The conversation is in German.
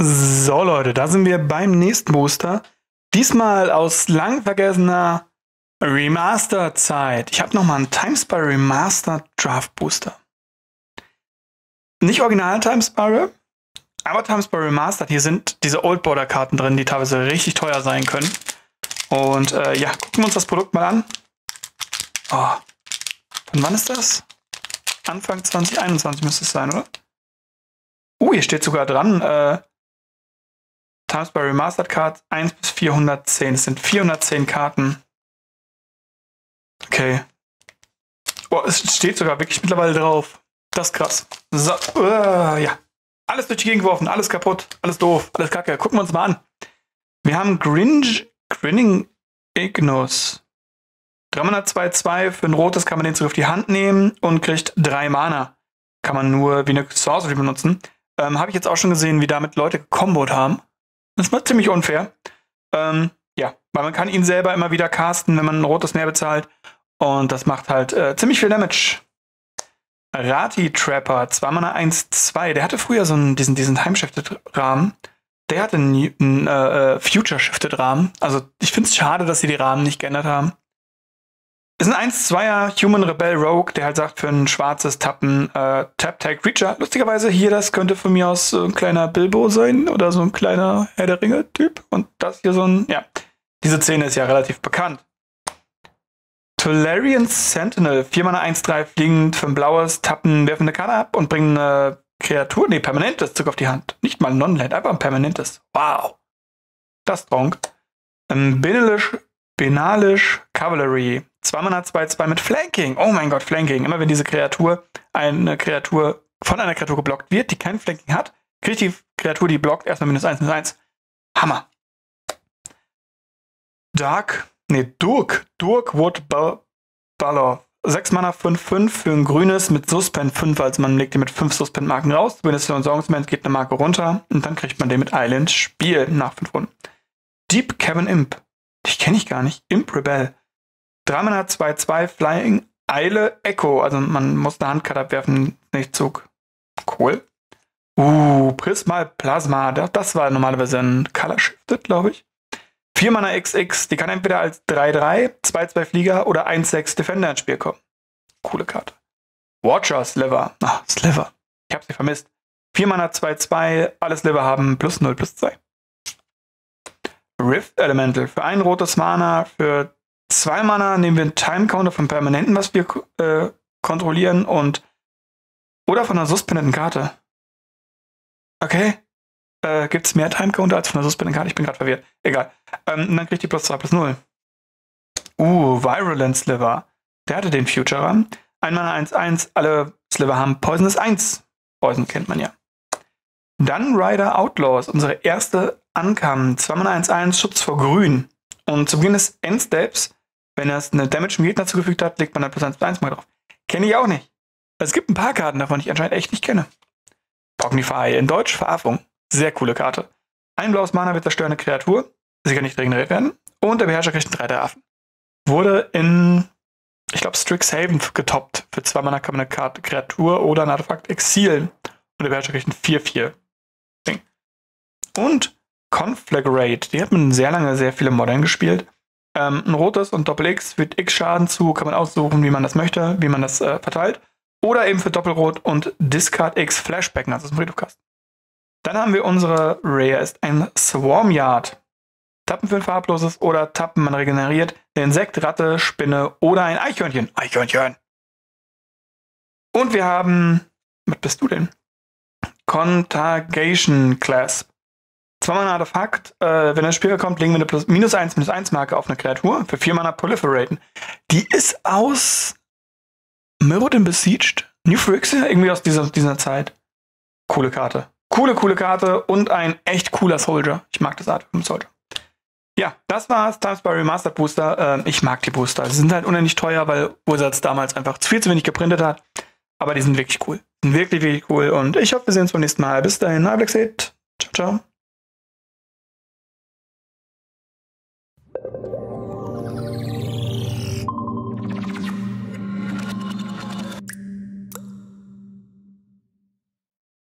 So Leute, da sind wir beim nächsten Booster. Diesmal aus lang vergessener Remastered-Zeit. Ich habe nochmal einen Timespy Remastered Draft Booster. Nicht original Timespy, aber Timespy Remastered. Hier sind diese Old Border Karten drin, die teilweise richtig teuer sein können. Und ja, gucken wir uns das Produkt mal an. Oh. Von wann ist das? Anfang 2021 müsste es sein, oder? Hier steht sogar dran, Timespy Remastered Cards 1 bis 410. Es sind 410 Karten. Okay. Oh, es steht sogar wirklich mittlerweile drauf. Das ist krass. So, ja. Alles durch die Gegend geworfen, alles kaputt, alles doof, alles kacke. Gucken wir uns mal an. Wir haben Grinning Ignos. 302 für ein rotes kann man den zurück auf die Hand nehmen und kriegt 3 Mana. Kann man nur wie eine Sorcery benutzen. Habe ich jetzt auch schon gesehen, wie damit Leute gekombot haben. Das war ziemlich unfair. Ja, weil man kann ihn selber immer wieder casten, wenn man ein rotes mehr bezahlt. Und das macht halt ziemlich viel Damage. Rati Trapper, 2 Mana 1/2. Der hatte früher so diesen Time-Shifted-Rahmen. Der hatte einen Future-Shifted-Rahmen. Also ich finde es schade, dass sie die Rahmen nicht geändert haben. Ist ein 1/2er Human Rebel Rogue, der halt sagt, für ein schwarzes Tappen, Tap-Tag Creature. Lustigerweise hier, das könnte von mir aus so ein kleiner Bilbo sein oder so ein kleiner Herr der Ringe-Typ. Und das hier so ein, ja, diese Szene ist ja relativ bekannt. Tolarian Sentinel, 4 Mana 1/3 fliegend, für ein blaues Tappen, werfen eine Karte ab und bringen eine Kreatur, nee, permanentes zurück auf die Hand. Nicht mal Non-Land, einfach ein permanentes. Wow. Das ist strong. Benalish Cavalry. 2 Mana 2/2 mit Flanking. Oh mein Gott, Flanking. Immer wenn diese Kreatur von einer Kreatur geblockt wird, die kein Flanking hat, kriegt die Kreatur, die blockt, erstmal -1/-1. Hammer. Durkwood Balor. 6 Mana 5/5 für ein grünes mit Suspend 5, also man legt den mit 5 Suspend-Marken raus. Wenn es für ein Sorgensment geht eine Marke runter und dann kriegt man den mit Island Spiel nach 5 Runden. Deep Cavern Imp. Die kenne ich gar nicht. Imp Rebel. 3 Mana 2/2 Flying Eile Echo. Also man muss eine Handkarte abwerfen, nicht Zug. Cool. Prismal Plasma. Das war normalerweise ein Color Shifted, glaube ich. 4 Mana XX. Die kann entweder als 3/3, 2/2 Flieger oder 1/6 Defender ins Spiel kommen. Coole Karte. Watcher Sliver. Sliver. Ich habe sie vermisst. 4 Mana 2/2. Alle Sliver haben +0/+2. Rift Elemental. Für ein rotes Mana, für 2 Mana nehmen wir einen Time Counter vom Permanenten, was wir kontrollieren, oder von einer suspendeten Karte. Okay. Gibt es mehr Time Counter als von einer suspendeten Karte? Ich bin gerade verwirrt. Egal. Und dann kriegt die +2/+0. Virulent Sliver. Der hatte den Future. 1 Mana 1/1. Alle Sliver haben Poisonous 1. Poison kennt man ja. Dann Rider Outlaws. Unsere erste Ankam. 2 Mana 1/1. Schutz vor Grün. Und zu Beginn des Endsteps, wenn er eine Damage im Gegner zugefügt hat, legt man dann +1/+1 mal drauf. Kenne ich auch nicht. Es gibt ein paar Karten davon, die ich anscheinend echt nicht kenne. Pognify. In Deutsch Verarfung. Sehr coole Karte. Ein blaues Mana wird zerstören eine Kreatur. Sie kann nicht regeneriert werden. Und der Beherrscher kriegt einen 3/3 Affen. Wurde in, ich glaube, Strixhaven getoppt. Für 2 Mana kann man eine Karte Kreatur oder ein Artefakt exilen. Und der Beherrscher kriegt einen 4/4 Ding. Und Conflagrate. Die hat man sehr lange sehr viele Modern gespielt. Ein rotes und Doppel-X fügt X Schaden zu. Kann man aussuchen, wie man das möchte, wie man das verteilt. Oder eben für Doppelrot und Discard X Flashbacken. Das ist ein Friedhofkasten. Dann haben wir unsere Rare, ist ein Swarmyard. Tappen für ein farbloses oder Tappen, man regeneriert ein Insekt, Ratte, Spinne oder ein Eichhörnchen. Eichhörnchen. Und wir haben, was bist du denn? Contagion Clasp. 2 Mana Artefakt, wenn das Spiel kommt, legen wir eine -1/-1 Marke auf eine Kreatur für 4 Mana Proliferaten. Die ist aus Mirrodin Besieged? New Phyrexia? Irgendwie aus dieser Zeit. Coole Karte. Coole Karte und ein echt cooler Soldier. Ich mag das Art vom Soldier. Ja, das war's. Timespy Remastered Booster. Ich mag die Booster. Sie sind halt unendlich teuer, weil Wizards damals einfach viel zu wenig geprintet hat. Aber die sind wirklich cool. Sind wirklich, wirklich cool. Und ich hoffe, wir sehen uns beim nächsten Mal. Bis dahin. Ciao, ciao.